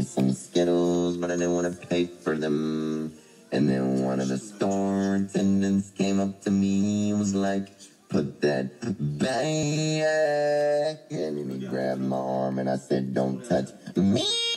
me some Skittles, but I didn't want to pay for them. And then one of the store attendants came up to me and was like, put that back. And then he grabbed my arm and I said, don't touch me.